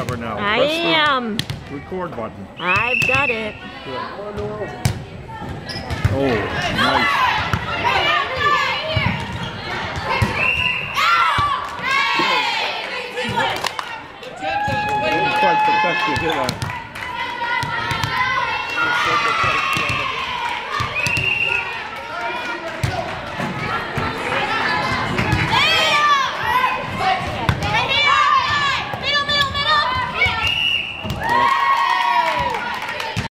photographer now. I Press am. the record button. I've got it. Oh, nice. Didn't quite protect you, did I?